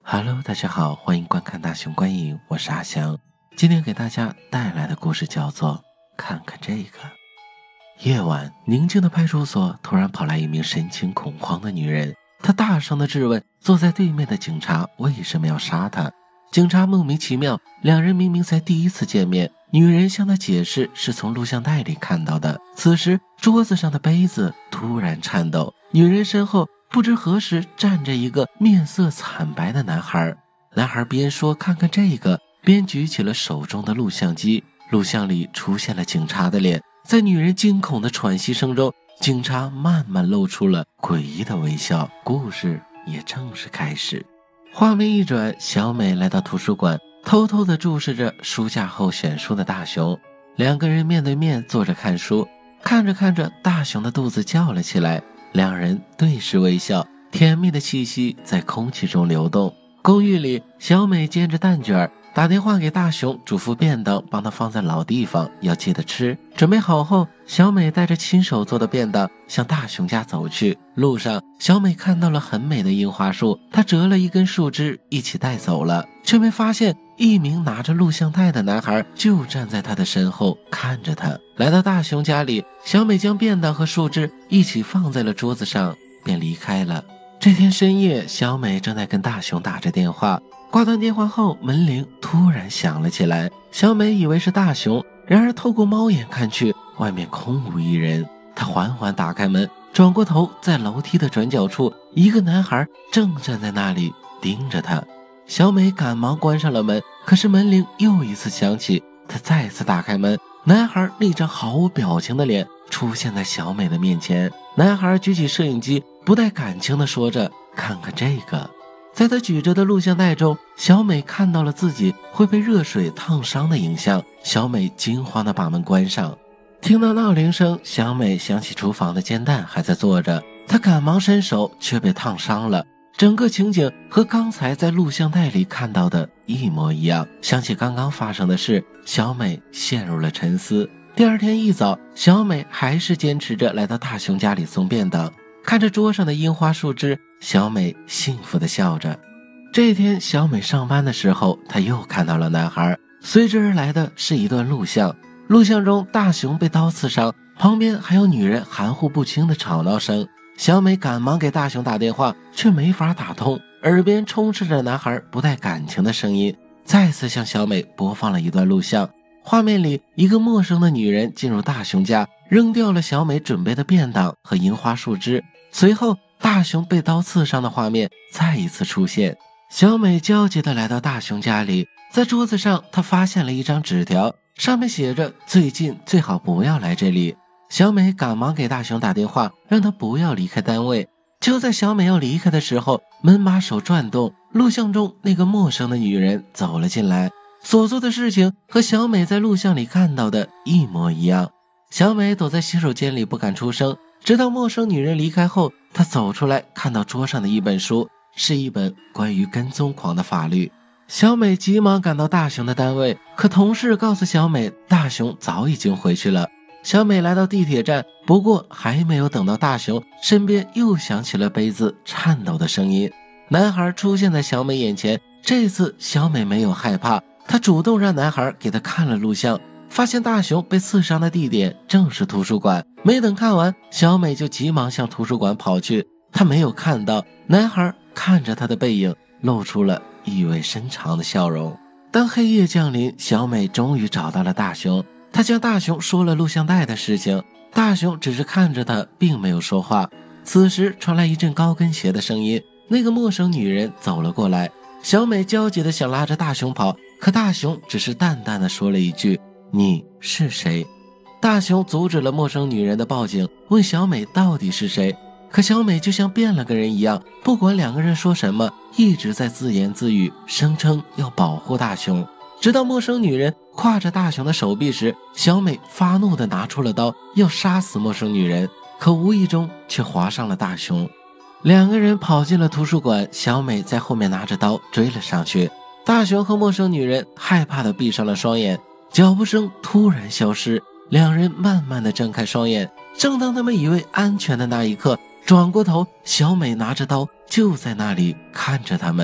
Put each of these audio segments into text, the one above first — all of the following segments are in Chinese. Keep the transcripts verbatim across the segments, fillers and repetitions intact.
Hello， 大家好，欢迎观看大熊观影，我是阿翔。今天给大家带来的故事叫做《看看这个》。夜晚，宁静的派出所突然跑来一名神情恐慌的女人，她大声的质问坐在对面的警察为什么要杀她。警察莫名其妙，两人明明才第一次见面。女人向他解释是从录像带里看到的。此时桌子上的杯子突然颤抖，女人身后不知何时站着一个面色惨白的男孩。男孩边说看看这个，边举起了手中的录像机。录像里出现了警察的脸，在女人惊恐的喘息声中，警察慢慢露出了诡异的微笑。故事也正式开始。画面一转，小美来到图书馆，偷偷地注视着书架后选书的大熊。两个人面对面坐着看书，看着看着，大熊的肚子叫了起来。两人对视微笑，甜蜜的气息在空气中流动。公寓里，小美煎着蛋卷，打电话给大熊，嘱咐便当帮他放在老地方，要记得吃。准备好后，小美带着亲手做的便当向大熊家走去。路上，小美看到了很美的樱花树，她折了一根树枝一起带走了，却没发现一名拿着录像带的男孩就站在她的身后看着她。来到大熊家里，小美将便当和树枝一起放在了桌子上，便离开了。这天深夜，小美正在跟大熊打着电话，挂断电话后，门铃突然响了起来。小美以为是大熊，然而透过猫眼看去，外面空无一人。她缓缓打开门，转过头，在楼梯的转角处，一个男孩正站在那里盯着她。小美赶忙关上了门，可是门铃又一次响起。她再次打开门，男孩那张毫无表情的脸出现在小美的面前。男孩举起摄影机，不带感情地说着：“看看这个。”在他举着的录像带中，小美看到了自己会被热水烫伤的影像。小美惊慌地把门关上。听到闹铃声，小美想起厨房的煎蛋还在做着，她赶忙伸手，却被烫伤了。整个情景和刚才在录像带里看到的一模一样。想起刚刚发生的事，小美陷入了沉思。第二天一早，小美还是坚持着来到大熊家里送便当。看着桌上的樱花树枝，小美幸福地笑着。这天小美上班的时候，她又看到了男孩，随之而来的是一段录像。录像中大熊被刀刺伤，旁边还有女人含糊不清的吵闹声。小美赶忙给大熊打电话，却没法打通，耳边充斥着男孩不带感情的声音。再次向小美播放了一段录像，画面里一个陌生的女人进入大熊家，扔掉了小美准备的便当和樱花树枝。随后大熊被刀刺伤的画面再一次出现。小美焦急地来到大熊家里，在桌子上她发现了一张纸条，上面写着最近最好不要来这里。小美赶忙给大熊打电话，让他不要离开单位。就在小美要离开的时候，门把手转动，录像中那个陌生的女人走了进来，所做的事情和小美在录像里看到的一模一样。小美躲在洗手间里不敢出声，直到陌生女人离开后，她走出来，看到桌上的一本书，是一本关于跟踪狂的法律。小美急忙赶到大熊的单位，可同事告诉小美，大熊早已经回去了。小美来到地铁站，不过还没有等到大熊，身边又响起了杯子颤抖的声音。男孩出现在小美眼前，这次小美没有害怕，她主动让男孩给她看了录像，发现大熊被刺伤的地点正是图书馆。没等看完，小美就急忙向图书馆跑去。她没有看到男孩看着她的背影，露出了意味深长的笑容。当黑夜降临，小美终于找到了大熊。她向大熊说了录像带的事情，大熊只是看着她，并没有说话。此时传来一阵高跟鞋的声音，那个陌生女人走了过来。小美焦急地想拉着大熊跑，可大熊只是淡淡地说了一句：“你是谁？”大熊阻止了陌生女人的报警，问小美到底是谁。可小美就像变了个人一样，不管两个人说什么，一直在自言自语，声称要保护大熊。直到陌生女人挎着大熊的手臂时，小美发怒地拿出了刀，要杀死陌生女人，可无意中却划伤了大熊。两个人跑进了图书馆，小美在后面拿着刀追了上去。大熊和陌生女人害怕地闭上了双眼，脚步声突然消失，两人慢慢地睁开双眼。正当他们以为安全的那一刻，转过头，小美拿着刀就在那里看着他们。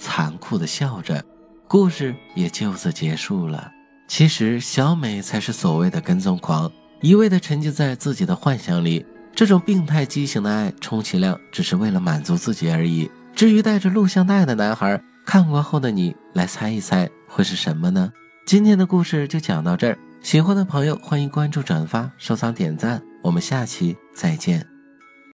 残酷地笑着，故事也就此结束了。其实小美才是所谓的跟踪狂，一味地沉浸在自己的幻想里，这种病态畸形的爱充其量只是为了满足自己而已。至于带着录像带的男孩，看过后的你来猜一猜会是什么呢？今天的故事就讲到这儿，喜欢的朋友欢迎关注、转发、收藏、点赞，我们下期再见。